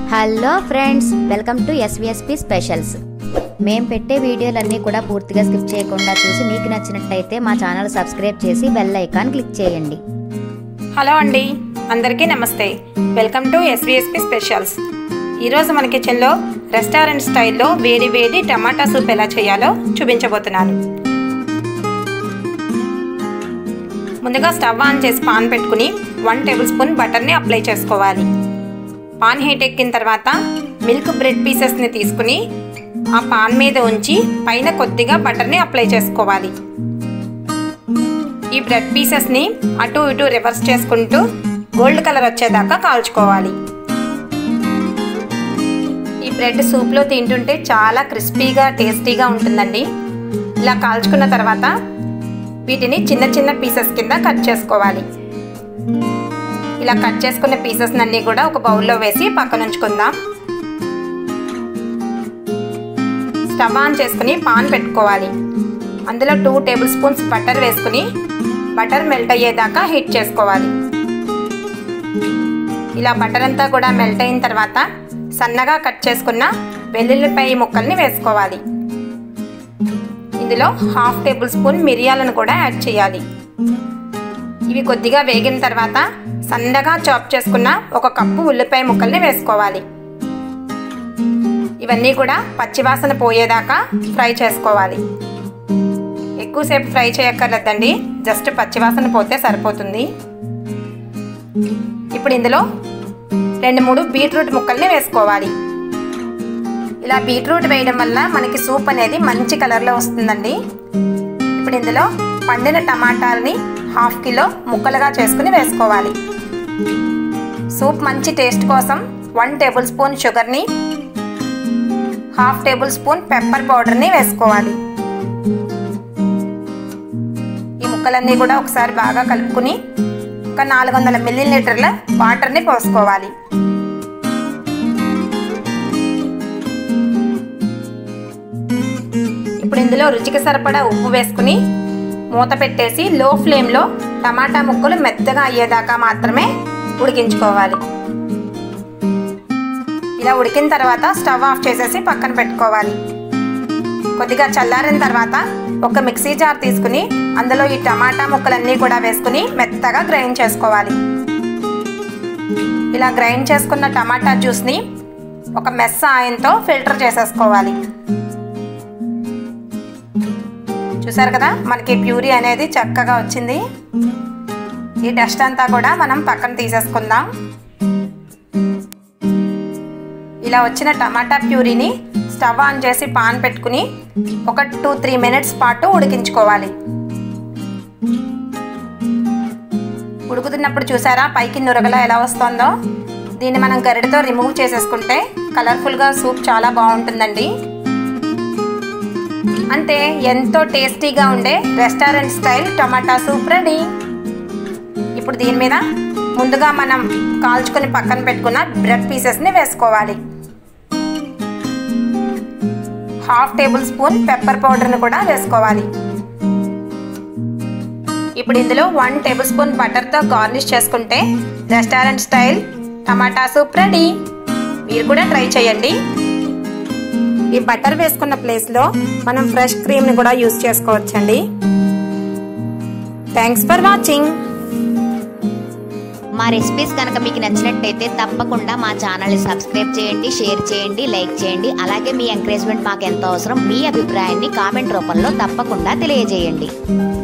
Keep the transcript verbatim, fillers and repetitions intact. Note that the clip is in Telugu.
Hello friends, welcome to SVSP specials. మేము పెట్టే వీడియోలన్నీ కూడా పూర్తిగా స్కిప్ చేయకుండా చూసి మీకు నచ్చినట్లయితే మా ఛానల్ సబ్స్క్రైబ్ చేసి బెల్ ఐకాన్ క్లిక్ చేయండి. హలో అండి, అందరికీ నమస్తే. Welcome to SVSP specials. ఈరోజు మన కిచెన్లో రెస్టారెంట్ స్టైల్లో వేడి వేడి టమాటా సూప్ ఎలా చేయాలో చూపించబోతున్నాను. ముందుగా స్టవ్ ఆన్ చేసి పాన్ పెట్టుకుని వన్ టేబుల్ స్పూన్ బటర్ని అప్లై చేసుకోవాలి. పాన్ హీట్ ఎక్కిన తర్వాత మిల్క్ బ్రెడ్ పీసెస్ని తీసుకుని ఆ పాన్ మీద ఉంచి పైన కొద్దిగా బటర్ని అప్లై చేసుకోవాలి. ఈ బ్రెడ్ పీసెస్ని అటు ఇటు రివర్స్ చేసుకుంటూ గోల్డ్ కలర్ వచ్చేదాకా కాల్చుకోవాలి. ఈ బ్రెడ్ సూప్లో తింటుంటే చాలా క్రిస్పీగా టేస్టీగా ఉంటుందండి. ఇలా కాల్చుకున్న తర్వాత వీటిని చిన్న చిన్న పీసెస్ కింద కట్ చేసుకోవాలి. ఇలా కట్ చేసుకున్న పీసెస్ అన్నీ కూడా ఒక బౌల్లో వేసి పక్కన ఉంచుకుందాం. స్టవ్ ఆన్ చేసుకుని పాన్ పెట్టుకోవాలి. అందులో టూ టేబుల్ స్పూన్స్ బటర్ వేసుకుని బటర్ మెల్ట్ అయ్యేదాకా హీట్ చేసుకోవాలి. ఇలా బటర్ అంతా కూడా మెల్ట్ అయిన తర్వాత సన్నగా కట్ చేసుకున్న వెల్లుల్లిపాయ ముక్కల్ని వేసుకోవాలి. ఇందులో హాఫ్ టేబుల్ స్పూన్ మిరియాలను కూడా యాడ్ చేయాలి. ఇవి కొద్దిగా వేగిన తర్వాత సన్నగా చాప్ చేసుకున్న ఒక కప్పు ఉల్లిపాయ ముక్కల్ని వేసుకోవాలి. ఇవన్నీ కూడా పచ్చివాసన పోయేదాకా ఫ్రై చేసుకోవాలి. ఎక్కువసేపు ఫ్రై చేయక్కర్లేదండి, జస్ట్ పచ్చివాసన పోతే సరిపోతుంది. ఇప్పుడు ఇందులో రెండు మూడు బీట్రూట్ ముక్కల్ని వేసుకోవాలి. ఇలా బీట్రూట్ వేయడం వల్ల మనకి సూప్ అనేది మంచి కలర్లో వస్తుందండి. ఇప్పుడు ఇందులో పండిన టమాటాలని హాఫ్ కిలో ముక్కలుగా చేసుకుని వేసుకోవాలి. సూప్ మంచి టేస్ట్ కోసం వన్ టేబుల్ స్పూన్ షుగర్ని, హాఫ్ టేబుల్ స్పూన్ పెప్పర్ పౌడర్ని వేసుకోవాలి. ఈ ముక్కలన్నీ కూడా ఒకసారి బాగా కలుపుకుని ఒక నాలుగు వందల మిల్లీ లీటర్ల వాటర్ని పోసుకోవాలి. ఇప్పుడు ఇందులో రుచికి సరిపడా ఉప్పు వేసుకుని మూత పెట్టేసి లో ఫ్లేమ్లో టమాటా ముక్కలు మెత్తగా అయ్యేదాకా మాత్రమే ఉడికించుకోవాలి. ఇలా ఉడికిన తర్వాత స్టవ్ ఆఫ్ చేసేసి పక్కన పెట్టుకోవాలి. కొద్దిగా చల్లారిన తర్వాత ఒక మిక్సీ జార్ తీసుకుని అందులో ఈ టమాటా ముక్కలన్నీ కూడా వేసుకుని మెత్తగా గ్రైండ్ చేసుకోవాలి. ఇలా గ్రైండ్ చేసుకున్న టమాటా జ్యూస్ని ఒక మెస్ ఆయిల్తో ఫిల్టర్ చేసేసుకోవాలి. చూసారు కదా, మనకి ప్యూరీ అనేది చక్కగా వచ్చింది. ఈ డస్ట్ అంతా కూడా మనం పక్కన తీసేసుకుందాం. ఇలా వచ్చిన టమాటా ప్యూరీని స్టవ్ ఆన్ చేసి పాన్ పెట్టుకుని ఒక టూ త్రీ మినిట్స్ పాటు ఉడికించుకోవాలి. ఉడుకుతున్నప్పుడు చూసారా పైకి నురగలా ఎలా వస్తుందో? దీన్ని మనం గరిటతో రిమూవ్ చేసేసుకుంటే కలర్ఫుల్గా సూప్ చాలా బాగుంటుందండి. అంతే, ఎంతో టేస్టీగా ఉండే restaurant style tomato soup ready. ఇప్పుడు దీని మీద ముందుగా మనం కాల్చుకొని పక్కన పెట్టుకున్న బ్రెడ్ పీసెస్ని వేసుకోవాలి. హాఫ్ టేబుల్ స్పూన్ పెప్పర్ పౌడర్ని కూడా వేసుకోవాలి. ఇప్పుడు ఇందులో వన్ టేబుల్ స్పూన్ బటర్తో గార్నిష్ చేసుకుంటే restaurant style tomato soup ready. మీరు కూడా ట్రై చేయండి. ఈ బటర్ వేసుకున్న ప్లేస్లో మనం ఫ్రెష్ క్రీమ్ని కూడా యూజ్ చేసుకోవచ్చండి. Thanks for watching. మా రెసిపీస్ కనుక మీకు నచ్చినట్టయితే తప్పకుండా మా ఛానల్ని సబ్స్క్రైబ్ చేయండి, షేర్ చేయండి, లైక్ చేయండి. అలాగే మీ ఎంకరేజ్మెంట్ మాకు ఎంతో అవసరం. మీ అభిప్రాయాన్ని కామెంట్ రూపంలో తప్పకుండా తెలియజేయండి.